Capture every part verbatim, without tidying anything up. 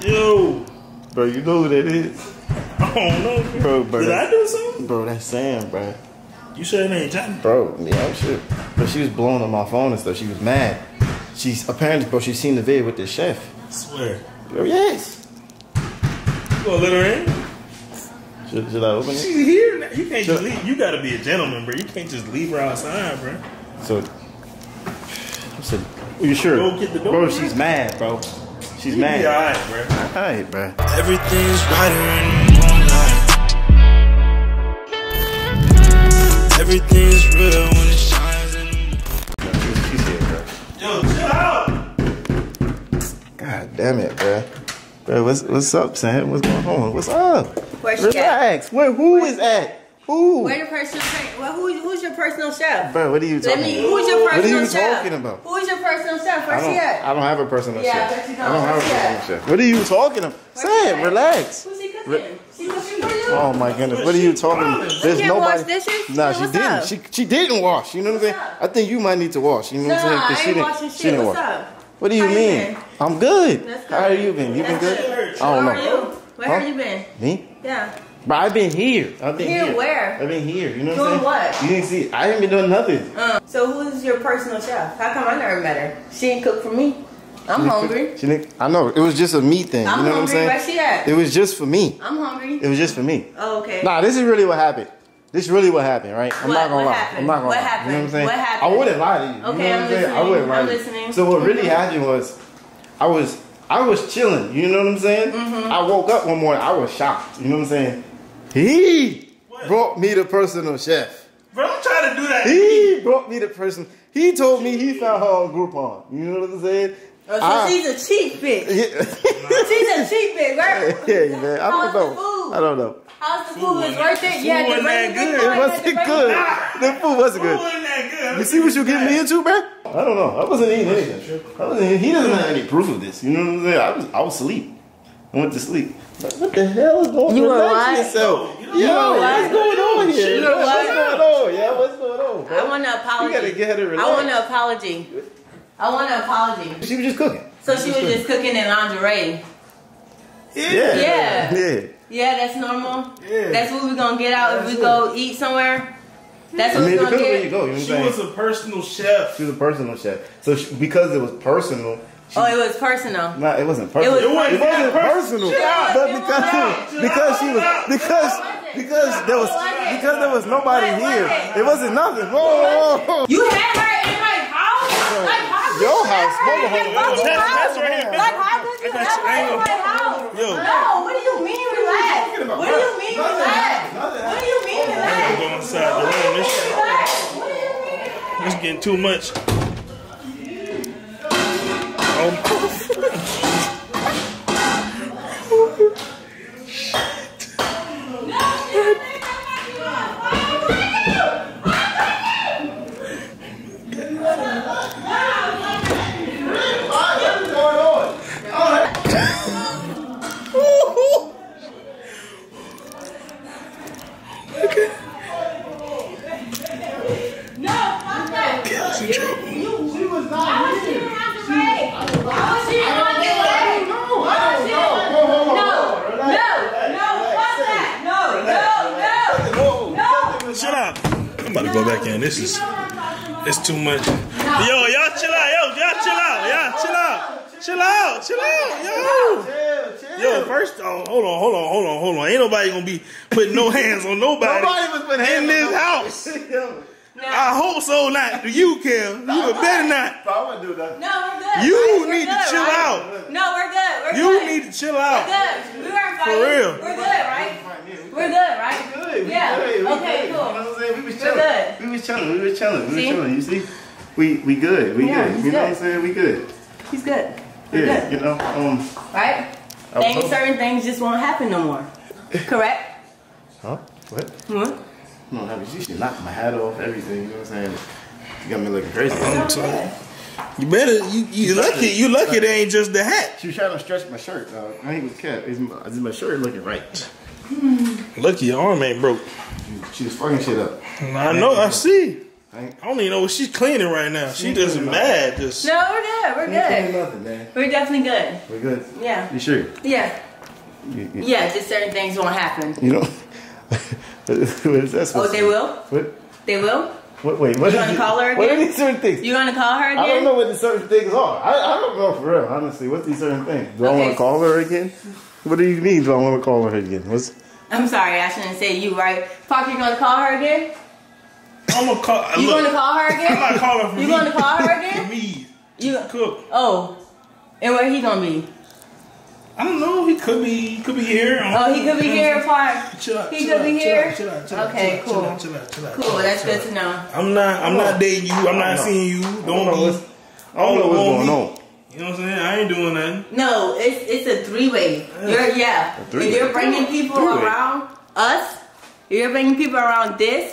Yo. Bro, you know who that is? I don't know, bro. bro Did I do something? Bro, that's Sam, bro. You sure it ain't Johnny? Bro, yeah, I'm sure. But she was blowing up my phone and stuff. She was mad. She's apparently, bro, she's seen the video with the chef. I swear. Bro, yes. You gonna let her in? Should, should I open it? She's here now. You can't Should just leave. You gotta be a gentleman, bro. You can't just leave her outside, bro. So, I said, are you sure? Go get the door, bro, bro. she's mad, bro. She's You mad. be alright, bro. Alright, bro. Everything's brighter in the moonlight. Everything's real when it shines in the No, she's, she's here, bro. Yo, chill out. God damn it, bro. Bro, what's what's up, Sam? What's going on? What's up? Where's she Relax. Where? Who Where's is at? Who? Where your personal well, who, who's your personal chef? Bro, what are you talking Let me, about? who's your What are personal you chef? talking about? Who's your personal chef? I Where's don't, she at? I don't have a personal Yeah, chef. I bet you don't. I don't have a Where's she personal at? chef. What are you talking about? Where's she Sam, at? relax. Who's she cooking? Re- She cooking for you? Oh my goodness, what are you talking about? There's can't nobody. wash dishes? Nah, Yeah, she what's didn't. up? She she didn't wash. You know what I'm saying? What's up? I think you might need to wash. You know what I'm saying? Nah, 'Cause I she ain't didn't. washing She shit. didn't What's wash. up? What do you How you mean? been? I'm good. That's good. How are you been? You been That's good? good. I don't How know. are you? Where Huh? have you been? Me? Yeah. But I've been here. I've been Here here. where? I've been here. You know what Doing I'm saying? what? You didn't see. I ain't been doing nothing. Uh, so who's your personal chef? How come I never met her? She didn't cook for me. I'm She hungry. didn't- She didn't, I know. It was just a me thing. I'm you know hungry. what I'm saying? Where she at? It was just for me. I'm hungry. It was just for me. Oh, okay. Nah, this is really what happened. This is really what happened, right? I'm What- not gonna what lie. happened? I'm not gonna What lie. happened? You know what I'm saying? What happened? I wouldn't lie to you. You Okay, know what I'm I'm saying? I listening. wouldn't lie I'm to you. listening. So what really happened was, I was I was chilling. You know what I'm saying? Mm-hmm. I woke up one morning. I was shocked. You know what I'm saying? He What? brought me the personal chef. Bro, I'm trying to do that. He brought me the person. He told me he found her on Groupon. You know what I'm saying? Oh, so I- she's a cheap bitch. Yeah. She's a cheap bitch. Where, Yeah, man. I don't how's the know. food? I don't know. How's the food? Food Is wasn't- worth it? food Yeah, the wasn't rate that good. It wasn't good. The food wasn't Who good. wasn't that good? You see what you getting me into, bro? I don't know. I wasn't eating anything. I wasn't eating, he doesn't have any proof of this. You know what I'm saying? I was I was asleep. I went to sleep. But what the hell is going on? You were Relax what? yourself. You Yo, know- you know what's what? going on here? You know What's what? going on? Yeah, what's going on, bro? I want an apology. You gotta get her to relax. I want an apology. I want an apology. She was just cooking. So she was just cooking in lingerie. Yeah. Yeah. Yeah. Yeah, that's normal. Yeah. That's what we're gonna get out if we go eat somewhere. That's I what mean, it we're gonna depends where you get. go. You know what I'm She saying? was a personal chef. She was a personal chef. So she, because it was personal, she, Oh, it was personal. nah, it wasn't personal. It was- It wasn't wasn't that personal. Chill out. But It because wasn't. it, because she was because because there was What was it? because there was nobody What was here. it? It wasn't nothing. Whoa, whoa, whoa. You had her in my house? Like, how could Your you house. have her Hold on, in hold on, your hold on. fucking That's- house? that's right here. Like, how could you I got have you. her in Hang my on. house? Yo. No, what do you mean relax? What do you mean relax? What do you mean relax? Go inside the room. This, Relax. What do you mean? this getting too much. Oh, shut up. I'm about to go back in. This is, it's too much. Yo, y'all chill out. Yo, y'all chill out. Y'all chill out. Chill out. Chill out. Yo. Yo, first, oh, hold on, hold on, hold on, hold on. Ain't nobody gonna be putting no hands on nobody, Nobody was putting hands in this on house. Yo, I hope so not. Do you, Kim? You better not. I wouldn't do that. No, we're good. You right? We're need to good, chill right? out. No, we're good. We're You good. need to chill We're out. good. We weren't fighting. real. We're good, right? We're good, right? Good. We Yeah. good. We Okay, good. cool. You know what I'm saying? We was We're chilling. good. We was chilling. We was chilling. We See? was chilling. You see? We we good. We Yeah, good. he's You know good. what I'm saying? We good. He's good. We're Yeah. good. You know. Um. Right? I was Things, hoping- certain things just won't happen no more. Correct? Huh? What? Hmm? No, I mean, she should knock my hat off. Everything. You know what I'm saying? You got me looking crazy. I'm telling you better. You you lucky. You lucky. It ain't just the hat. She was trying to stretch my shirt, dog. I ain't was cat. Is my, is my shirt looking right? Lucky your arm ain't broke. She was fucking shit up. I know. I see. I I, I don't even know what she's cleaning right now. She just mad. Just No, we're good. We're ain't good. nothing, man. We're definitely good. We're good. Yeah. You sure? Yeah. You, you, Yeah, just certain things won't happen. You know? What is that supposed Oh, they to will? What? They will? What, wait, what You is gonna it- call her What are again? these certain things? You gonna call her again? I don't know what the certain things are. I, I don't know for real, honestly. What's these certain things? Do I Okay. want to call her again? What do you mean, do I want to call her again? What's... I'm sorry, I shouldn't say you, right? Parker, you gonna call her again? I'm gonna call. You look, gonna call her I'm again? not calling for You me. gonna call her again? For me. You Cook. Oh. And where he gonna be? I don't know. He could be. He could be here. Oh, he could be here, Park. Chill out. He chill could be out, here? Chill out. Chill out. Okay, chill out, cool. Chill out. Chill out. Chill out. Cool, chill out, that's chill good out. to know. I'm not. I'm not dating you. I'm not know. seeing you. I don't Don't know be. what's, I don't know what's going on. You know what I'm saying? I ain't doing nothing. No, it's it's a three way. You're yeah. three-way. If you're bringing people Three-way. around us, if you're bringing people around this,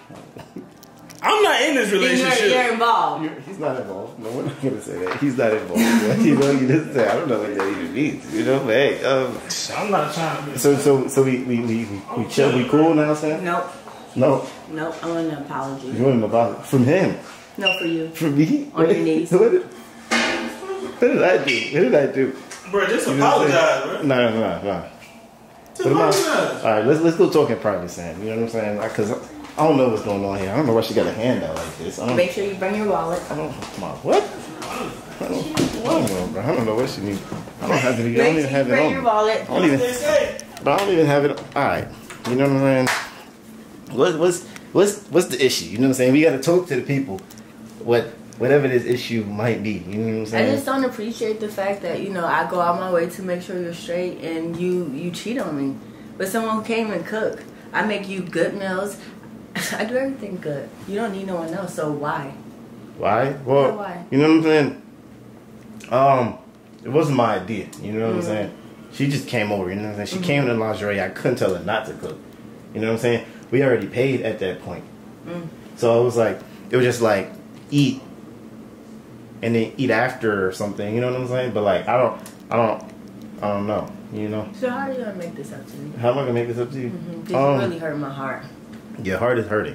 I'm not in this then you're, relationship. you're involved. You're, he's not involved. No, we're not going to say that. He's not involved. You know, you just say, I don't know what that even means. You know, but hey, um, I'm not trying to be. so so so we we we, we, we chill, we cool now, Sam? Nope. No, Nope. I want an apology. you want an apology from him, No for you. from me? On your knees. What did, what did I do? What did I do? Bro, just You know what I'm apologize, saying? bro. No, no, no, no. Just What am I- apologize. All right, let's let's go talk in private, Sam. You know what I'm saying? Because I, I don't know what's going on here. I don't know why she got a hand out like this. I don't. Make sure you bring your wallet. I don't. Come on, what? I don't, I don't know, bro. I don't know what she needs. I don't have any. I don't Make even sure have you it bring on. your me. wallet. I don't even. They say. But I don't even have it. All right. You know what I'm saying? What, what's what's what's the issue? You know what I'm saying? We got to talk to the people. What whatever this issue might be. You know what I'm I saying? just don't appreciate the fact that, you know, I go out my way to make sure you're straight and you you cheat on me. But someone who came and cook. I make you good meals. I do everything good. You don't need no one else, so why? Why? Well, Yeah, why? you know what I'm saying? Um, it wasn't my idea. You know what I'm Mm. saying? She just came over. You know what I'm saying? She came in the lingerie. I couldn't tell her not to cook. You know what I'm saying? We already paid at that point. Mm. So it was like, it was just like, eat and then eat after or something. You know what I'm saying? But like, I don't, I don't, I don't know. You know? So how are you gonna make this up to me? How am I gonna make this up to you? Mm-hmm. This Um, really hurt my heart. Your heart is hurting.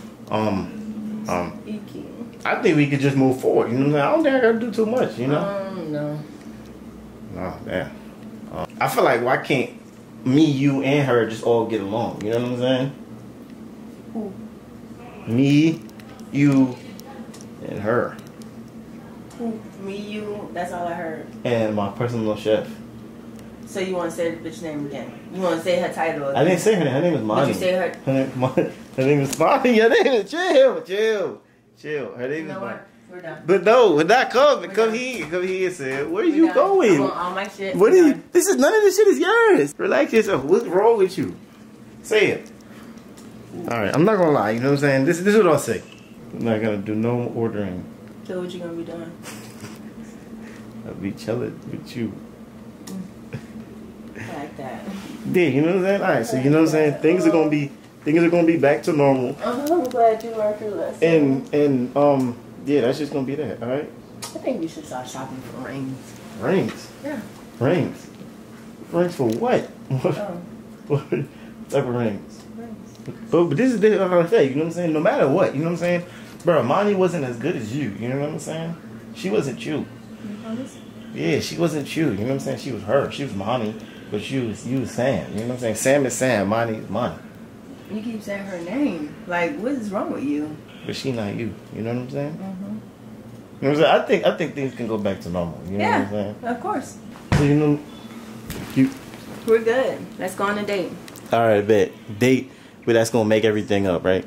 Um, um, Icky. I think we could just move forward. You know what I'm saying? I don't think I gotta do too much. You know? Um, no. Oh, damn. Uh, I feel like why can't me, you, and her just all get along? You know what I'm saying? Who? Me, you, and her. Who? Me, you. That's all I heard. And my personal chef. So you want to say the bitch name again? You want to say her title again? I didn't say her name. Her name is Monty. Did you say her? Her name, Mon- her name is Monty. Your name is chill, chill, chill. Her name You is know Monty. what? We're done. But no, we're not coming. We're Come done. here. Come here and say, where are We're you done. going? I want all my shit. What are We're you? done. This is none of this shit is yours. Relax yourself. What's wrong with you? Say it. All right, I'm not gonna lie. You know what I'm saying? This, this is what I'll say. I'm not gonna do no ordering. So what you gonna be doing? I'll be chilling with you. I like that. Yeah, you know what I'm saying? All right, so you know what I'm saying? Things are gonna be things are gonna be back to normal, Oh, I'm glad you learned your lesson. and and um yeah, that's just gonna be that. All right, I think we should start shopping for rings. rings, Yeah. rings, rings for what? What, Oh, what type of rings? rings. But, but this is the what I say. You know what I'm saying? No matter what, you know what I'm saying, bro. Monty wasn't as good as you. You know what I'm saying? She wasn't you. You promise? Yeah, she wasn't you. You know what I'm saying? She was her. She was Monty, but you was you was Sam. You know what I'm saying? Sam is Sam. Monty is Monty. You keep saying her name. Like, what is wrong with you? But she not you. You know what I'm saying? Mm-hmm. You know what I'm saying? I think I think things can go back to normal. You know what I'm saying? Yeah, of course. So, you know, you. We're good. Let's go on a date. All right, bet date, but that's gonna make everything up, right?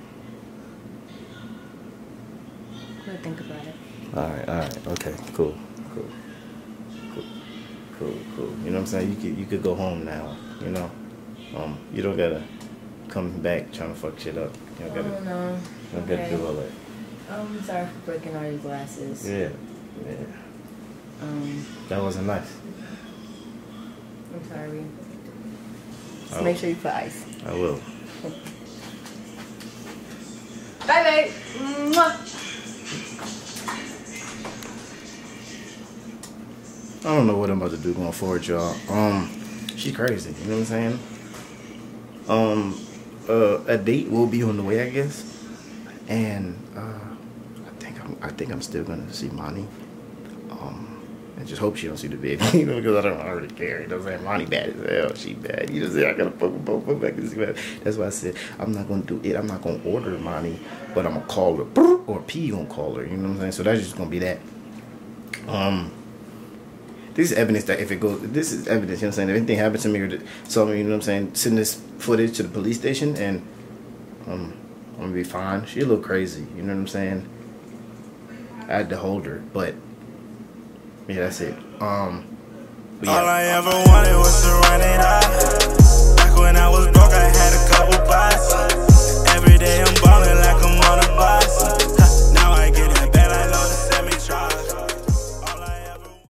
We'll think about it. All right, all right, okay, cool, cool, cool, cool, cool. You know what I'm saying? You could you could go home now. You know, um, you don't gotta come back trying to fuck shit up. You don't gotta, Oh, no. you don't gotta Okay. do all that. I'm sorry for breaking all your glasses. Yeah, yeah, Um, that wasn't nice. I'm sorry. Just Oh. make sure you put ice. I will. Bye, babe. Mwah. I don't know what I'm about to do going forward, y'all. Um, she crazy. You know what I'm saying? Um, uh, a date will be on the way, I guess. And uh, I think I'm I think I'm still gonna see Monty. Um, and just hope she don't see the baby, you know, because I don't I really care. You know what I'm saying? Monty bad as hell. She bad. You know what I'm saying? I gotta fuck both of back and see bad. That's why I said I'm not gonna do it. I'm not gonna order Monty, but I'm gonna call her, or P gonna call her. You know what I'm saying? So that's just gonna be that. Um. This is evidence that if it goes, this is evidence, you know what I'm saying? If anything happens to me or something, you know what I'm saying? Send this footage to the police station and um, I'm gonna be fine. She a little crazy, you know what I'm saying? I had to hold her, but yeah, that's it. Um, but yeah. All I ever wanted was to run it out.